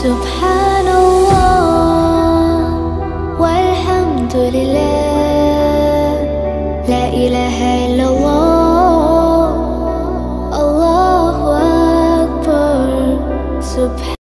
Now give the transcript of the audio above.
Subhanallah walhamdulillah, la ilaha illallah, Allahu Akbar. Subhanallah.